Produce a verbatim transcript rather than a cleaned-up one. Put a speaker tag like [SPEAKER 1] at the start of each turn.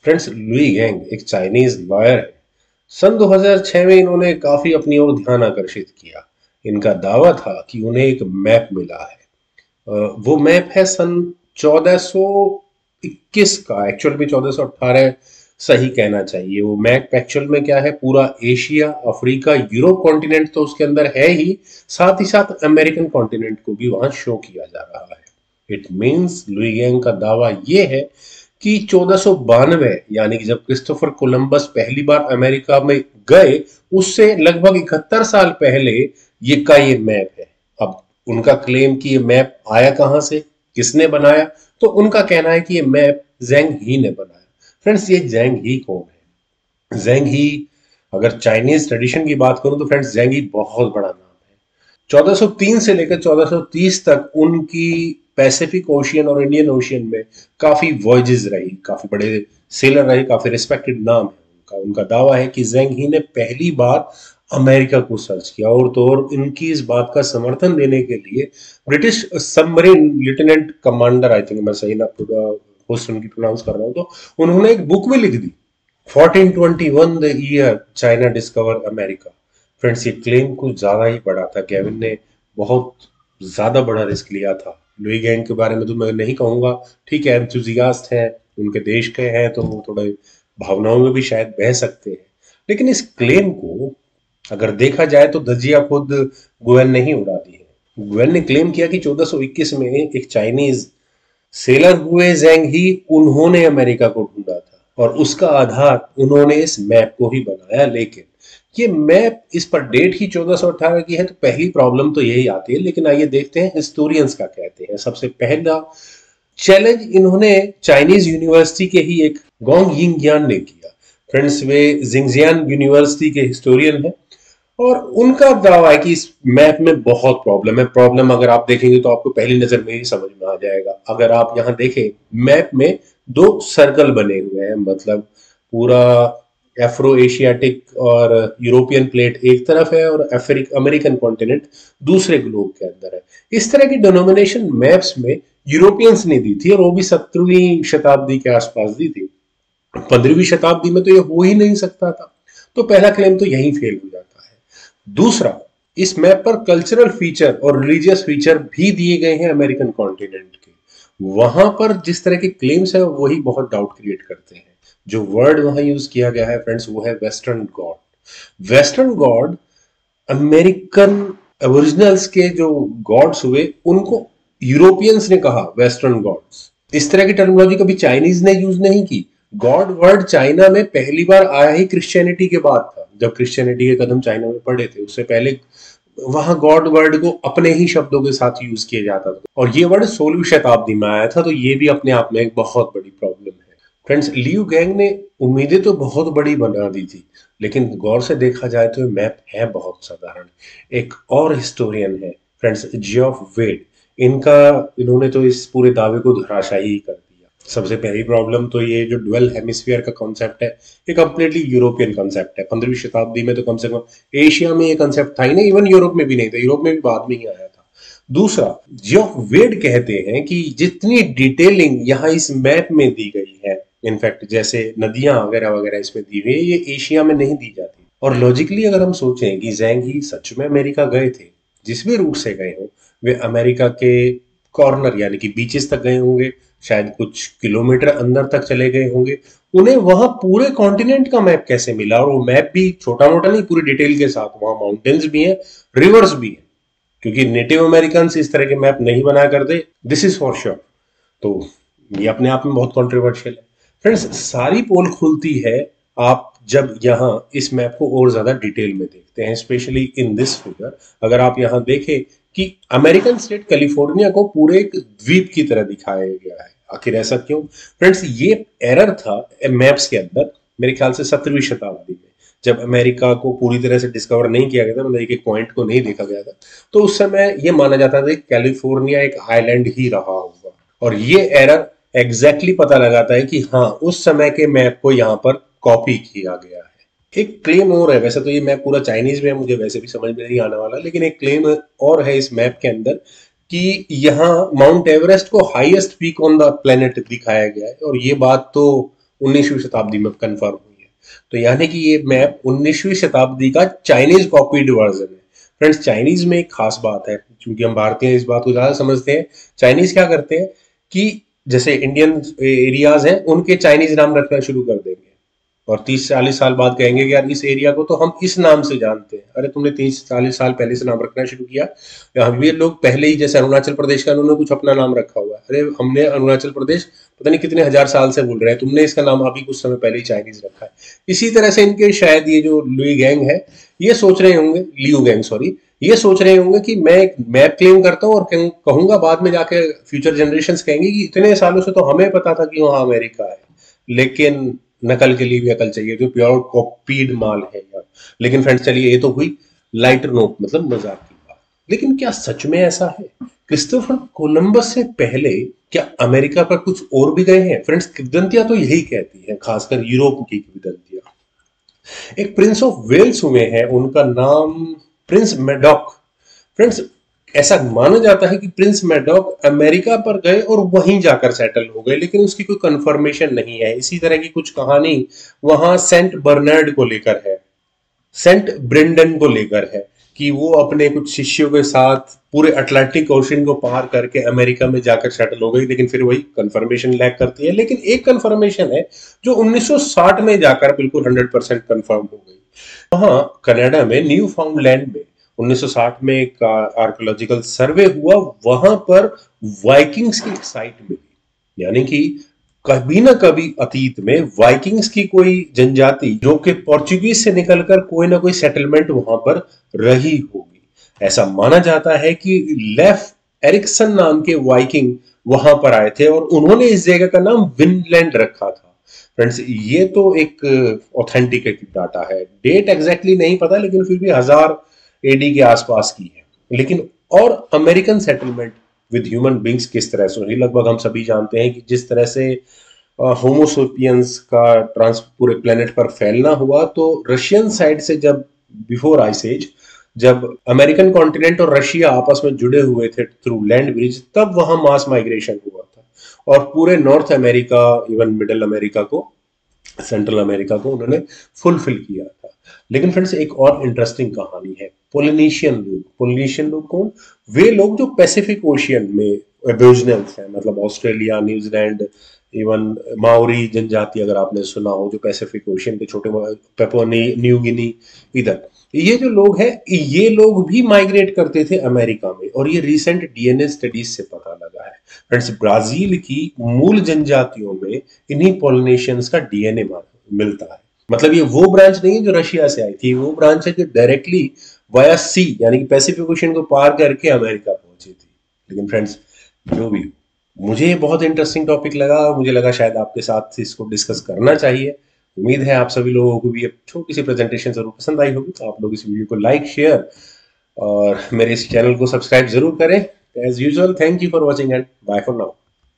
[SPEAKER 1] Friends, Liu Gang एक Chinese lawyer है। सन दो हज़ार छह में इन्होंने काफी अपनी ओर ध्यान आकर्षित किया। इनका दावा था कि उन्हें एक मैप मिला है। अ, वो मैप है सन चौदह सौ इक्कीस का, एक्चुअल में चौदह सौ अठारह सही कहना चाहिए। वो मैप एक्चुअल में क्या है, पूरा एशिया, अफ्रीका, यूरोप कॉन्टिनेंट तो उसके अंदर है ही, साथ ही साथ अमेरिकन कॉन्टिनेंट को भी वहां शो किया जा रहा है। इट मीन्स लुई गैंग का दावा ये है कि चौदह सौ बानवे यानी कि जब क्रिस्टोफर कोलंबस पहली बार अमेरिका में गए, उससे लगभग इकहत्तर साल पहले ये का ये मैप है। अब उनका क्लेम कि ये मैप आया कहां से, किसने बनाया, तो उनका कहना है कि ये मैप जेंग ही ने बनाया। फ्रेंड्स, ये जेंग ही कौन है? जेंग ही, अगर चाइनीज ट्रेडिशन की बात करूं तो फ्रेंड्स जेंग ही बहुत बड़ा नाम है। चौदह सौ तीन से लेकर चौदह सौ तीस तक उनकी पैसिफिक ओशियन और इंडियन ओशियन में काफी वॉयजेस रही, काफी बड़े सेलर रहे, काफी रिस्पेक्टेड नाम है उनका। उनका दावा है कि जेंग ही ने पहली बार अमेरिका को सर्च किया, और तो और इनकी इस बात का समर्थन देने के लिए British submarine lieutenant commander, I think मैं सही ना पोस्ट उनकी प्रोनाउंस कर रहा हूं, तो उन्होंने एक बुक भी लिख दी, fourteen twenty one the year China discover America. Friends, ये क्लेम कुछ ज्यादा ही बड़ा था। केविन ने बहुत ज्यादा बड़ा रिस्क लिया था। लुई गैंग के बारे में तो मैं नहीं कहूंगा, ठीक है, एंथुजियास्ट हैं, उनके देश के हैं, तो वो थोड़े भावनाओं में भी शायद बह सकते हैं, लेकिन इस क्लेम को अगर देखा जाए तो धज्जियां खुद गोयल ने ही उड़ा दी है। गोयल ने क्लेम किया कि चौदह सौ इक्कीस में एक चाइनीज सेलर हुए जेंग ही, उन्होंने अमेरिका को ढूंढा था और उसका आधार उन्होंने इस मैप को ही बनाया। लेकिन ये मैप, इस पर डेट ही चौदह सौ अठारह की है, तो पहली प्रॉब्लम तो यही आती है। लेकिन आइए देखते हैं हिस्टोरियंस का कहते हैं। सबसे पहला चैलेंज इन्होंने चाइनीज यूनिवर्सिटी के ही एक गोंग यिंगयान ने किया। फ्रेंड्स, वे जिंगजियान यूनिवर्सिटी के हिस्टोरियन है, और उनका दावा है कि इस मैप में बहुत प्रॉब्लम है। प्रॉब्लम अगर आप देखेंगे तो आपको पहली नजर में ही समझ में आ जाएगा। अगर आप यहाँ देखें, मैप में दो सर्कल बने हुए हैं, मतलब पूरा एफ्रो एशियाटिक और यूरोपियन प्लेट एक तरफ है और अफ्रीक अमेरिकन कॉन्टिनेंट दूसरे ग्लोब के अंदर है। इस तरह की डिनोमिनेशन मैप्स में यूरोपियंस ने दी थी, और वो भी सत्रहवीं शताब्दी के आसपास दी थी। पंद्रहवीं शताब्दी में तो ये हो ही नहीं सकता था। तो पहला क्लेम तो यही फेल हो जाता है। दूसरा, इस मैप पर कल्चरल फीचर और रिलीजियस फीचर भी दिए गए हैं अमेरिकन कॉन्टिनेंट के। वहां पर जिस तरह के क्लेम्स है वही बहुत डाउट क्रिएट करते हैं। जो वर्ड वहां यूज किया गया है फ्रेंड्स, वो है western god. Western god, American originals के जो गॉड्स हुए उनको यूरोपियंस ने कहा वेस्टर्न गॉड्स। इस तरह की टर्मिनोलॉजी कभी चाइनीज ने यूज नहीं की। गॉड वर्ड चाइना में पहली बार आया ही क्रिश्चियनिटी के बाद था, जब क्रिश्चियनिटी के कदम चाइना में पड़े थे। उससे पहले वहां गॉड वर्ड को अपने ही शब्दों के साथ यूज किया जाता था, और ये वर्ड सोलहवीं शताब्दी में आया था। तो ये भी अपने आप में एक बहुत बड़ी प्रॉब्लम है। फ्रेंड्स, लियू गैंग ने उम्मीदें तो बहुत बड़ी बना दी थी, लेकिन गौर से देखा जाए तो मैप है बहुत साधारण। एक और हिस्टोरियन है फ्रेंड्स, जियोफ वेड। इनका इन्होंने तो इस पूरे दावे को धराशायी कर दिया। सबसे पहली प्रॉब्लम तो ये जो डुअल हेमिस्फीयर का कॉन्सेप्ट है, ये कंप्लीटली यूरोपियन कॉन्सेप्ट है। पंद्रहवीं शताब्दी में तो कम से कम एशिया में ये कॉन्सेप्ट था ही नहीं, इवन यूरोप में भी नहीं था, यूरोप में भी बाद में ही आया था। दूसरा, जियोफ वेड कहते हैं कि जितनी डिटेलिंग यहाँ इस मैप में दी गई है, इनफैक्ट जैसे नदियां वगैरह वगैरह इसमें दी हुई है, ये एशिया में नहीं दी जाती। और लॉजिकली अगर हम सोचें कि जेंग ही सच में अमेरिका गए थे, जिस भी रूट से गए हो, वे अमेरिका के कॉर्नर यानी कि बीचेस तक गए होंगे, शायद कुछ किलोमीटर अंदर तक चले गए होंगे, उन्हें वहां पूरे कॉन्टिनेंट का मैप कैसे मिला? और वो मैप भी छोटा मोटा नहीं, पूरी डिटेल के साथ। वहां माउंटेन्स भी हैं, रिवर्स भी हैं, क्योंकि नेटिव अमेरिकन इस तरह के मैप नहीं बना करते, दिस इज फॉर श्योर। तो ये अपने आप में बहुत कॉन्ट्रोवर्शियल है। फ्रेंड्स, सारी पोल खुलती है आप जब यहाँ इस मैप को और ज्यादा डिटेल में देखते हैं, स्पेशली इन दिस फिगर। अगर आप यहाँ देखें कि अमेरिकन स्टेट कैलिफोर्निया को पूरे एक द्वीप की तरह दिखाया गया है। आखिर ऐसा क्यों? फ्रेंड्स, ये एरर था मैप्स के अंदर मेरे ख्याल से सत्रहवीं शताब्दी में, जब अमेरिका को पूरी तरह से डिस्कवर नहीं किया गया था, मतलब एक एक पॉइंट को नहीं देखा गया था। तो उस समय ये माना जाता था कि कैलिफोर्निया एक आइलैंड ही रहा होगा, और ये एरर एग्जैक्टली पता लगाता है कि हाँ, उस समय के मैप को यहाँ पर कॉपी किया गया है। एक क्लेम और है, वैसे तो ये मैप पूरा चाइनीज में है, मुझे वैसे भी समझ में नहीं आने वाला, लेकिन एक क्लेम और है इस मैप के अंदर कि यहाँ माउंट एवरेस्ट को highest peak on the planet दिखाया गया है। और ये बात तो उन्नीसवीं शताब्दी में कंफर्म हुई है। तो यानी कि ये मैप उन्नीसवीं शताब्दी का चाइनीज कॉपीड वर्जन है। फ्रेंड्स, चाइनीज में एक खास बात है, क्योंकि हम भारतीय इस बात को ज्यादा समझते हैं। चाइनीज क्या करते हैं कि जैसे इंडियन एरियाज हैं उनके चाइनीज नाम रखना शुरू कर देंगे, और तीस चालीस साल बाद कहेंगे कि यार इस एरिया को तो हम इस नाम से जानते हैं। अरे तुमने तीस चालीस साल पहले से नाम रखना शुरू किया। यहाँ भी लोग पहले ही, जैसे अरुणाचल प्रदेश का उन्होंने कुछ अपना नाम रखा हुआ है। अरे हमने अरुणाचल प्रदेश पता नहीं कितने हजार साल से बोल रहे हैं, तुमने इसका नाम अभी कुछ समय पहले ही चाइनीज रखा है। इसी तरह से इनके शायद ये जो लुई गैंग है ये सोच रहे होंगे, लियू गैंग सॉरी, ये सोच रहे होंगे कि मैं एक मैप क्लेम करता हूँ और कहूंगा बाद में जाके फ्यूचर जनरेशन कहेंगे कि इतने सालों से तो हमें पता था कि वहां अमेरिका है, लेकिन नकल के लिए भी अकल चाहिए, जो प्योर कॉपीड माल है यार। लेकिन फ्रेंड्स चलिए, ये तो हुई लाइटर नोट, मतलब मजाक की बात। लेकिन क्या सच में ऐसा है? क्रिस्टोफर कोलंबस से पहले क्या अमेरिका पर कुछ और भी गए हैं? फ्रेंड्स, किंवदंतियां तो यही कहती हैं, खासकर यूरोप की किंवदंतियां। एक प्रिंस ऑफ वेल्स हुए हैं, उनका नाम प्रिंस मैडॉक। फ्रेंड्स, ऐसा माना जाता है कि प्रिंस मैडॉक अमेरिका पर गए और वहीं जाकर सेटल हो गए, लेकिन उसकी कोई कंफर्मेशन नहीं है। इसी तरह की कुछ कहानी वहां सेंट बर्नार्ड को लेकर है, सेंट ब्रेंडन को लेकर है, कि वो अपने कुछ शिष्यों के साथ पूरे अटलांटिक ओशन को पार करके अमेरिका में जाकर सेटल हो गई, लेकिन फिर वही कंफर्मेशन लैक करती है। लेकिन एक कंफर्मेशन है जो उन्नीस सौ साठ में जाकर बिल्कुल हंड्रेड परसेंट कंफर्म हो गई। वहां कनाडा में न्यू फाउंडलैंड में उन्नीस सौ साठ में एक आर्कोलॉजिकल सर्वे हुआ, वहां पर वाइकिंग्स की एक साइट मिली। यानी कि कभी ना कभी अतीत में वाइकिंग्स की कोई जनजाति जो कि पोर्चुगीज से निकलकर कोई ना कोई सेटलमेंट वहां पर रही होगी। ऐसा माना जाता है कि लेफ एरिक्सन नाम के वाइकिंग वहां पर आए थे और उन्होंने इस जगह का नाम विनलैंड रखा था। फ्रेंड्स, ये तो एक ऑथेंटिकेटेड डाटा है, डेट एग्जैक्टली नहीं पता, लेकिन फिर भी हजार एडी के आसपास की है। लेकिन और American settlement with human beings किस तरह से हुई, लगभग हम सभी जानते हैं कि जिस तरह से होमोसोपियंस का ट्रांस पूरे प्लेनेट पर फैलना हुआ, तो रशियन साइड से जब बिफोर आइस एज, जब अमेरिकन कॉन्टिनेंट और रशिया आपस में जुड़े हुए थे थ्रू लैंड ब्रिज, तब वहां मास माइग्रेशन हुआ था और पूरे North America, even middle America को, सेंट्रल अमेरिका को उन्होंने फुलफिल किया था। लेकिन फ्रेंड्स, एक और इंटरेस्टिंग कहानी है, पोलिनेशियन लोग। पोलिनेशियन लोग कौन? वे लोग जो पैसिफिक ओशियन में एबोरिजिनल्स हैं, मतलब ऑस्ट्रेलिया, न्यूजीलैंड, इवन माओरी जनजाति अगर आपने सुना हो, जो पैसिफिक ओशियन के छोटे पेपुआ न्यू गिनी, इधर ये जो लोग हैं, ये लोग भी माइग्रेट करते थे अमेरिका में, और ये रिसेंट डीएनए स्टडीज से पता लगा है। फ्रेंड्स, ब्राजील की मूल जनजातियों में इन्हीं पोलिनेशियंस का डीएनए मिलता है। मतलब ये वो ब्रांच नहीं है जो रशिया से आई थी, वो ब्रांच है जो डायरेक्टली वाया सी यानी कि पैसिफिक ओशियन को पार करके अमेरिका पहुंची थी। लेकिन फ्रेंड्स, जो भी मुझे ये बहुत इंटरेस्टिंग टॉपिक लगा, मुझे लगा शायद आपके साथ इसको डिस्कस करना चाहिए। उम्मीद है आप सभी लोगों को भी एक छोटी सी प्रेजेंटेशन जरूर पसंद आई होगी। तो आप लोग इस वीडियो को लाइक, शेयर और मेरे इस चैनल को सब्सक्राइब जरूर करें। As usual, thank you for watching and bye for now.